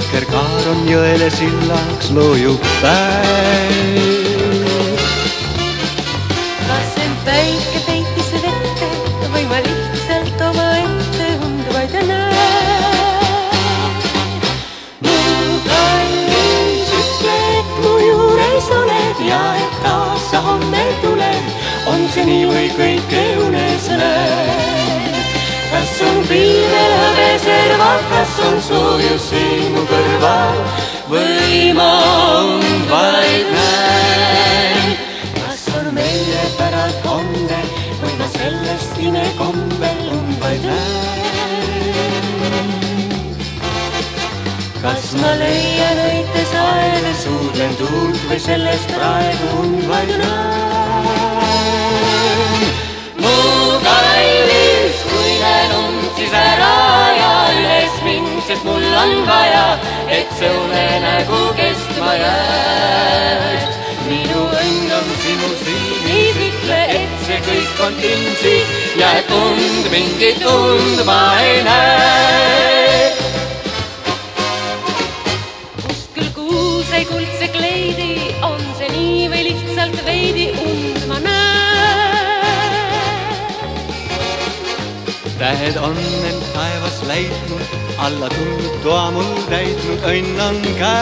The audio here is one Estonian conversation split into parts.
Vikerkaar on jõele sillaks loojub päev. Kas end päike peitis vette või ma lihtsalt oma ette unduvaid ja näen? Mu kallis, ütle, et mu juures oled ja et taas sa homme tuled. On see nii või kõike unes näen? Kas on pilvel hõbeservad, kas on soojus siin mu kõrval või ma und vaid näen? Kas on meie päralt homne või ma sellest imekombel und vaid näen? Kas ma leian õites aele, suudlen tuult või sellest praegu und vaid näen? Mu kallis, kui näen und siis ära ja üles mind, sest mul on vaja, et see unenägu kestma jääks. Minu õnn on sinu silmis, ütle, et see kõik on ilmsi ja et und mingit und ma ei näe. Kust küll kuuse kuldse kleidi, on see nii või lihtsalt veidi und ma näen? Tähed on end taevas läitnud, alla tulnud toa mul täitnud, õnn on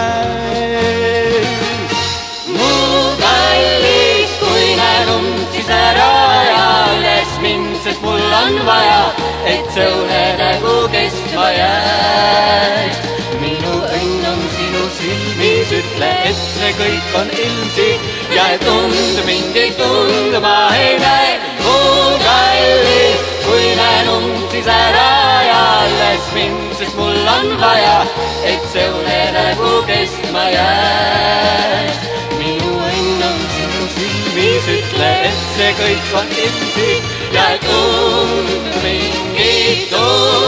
käes. Mu kallis, kui näen und siis ära ja üles mind, sest mul on vaja, et see unenägu kestma jääks. Minu õnn on sinu silmis, ütle, et see kõik on ilmsi ja et und mingit und ma ei näe. Mu kallis, kui näen und siis ära ja üles mind, sest mul on vaja, et see unenägu kestma jääks. Minu õnn on sinu silmis, ütle, et see kõik on ilmsi ja et und mingit und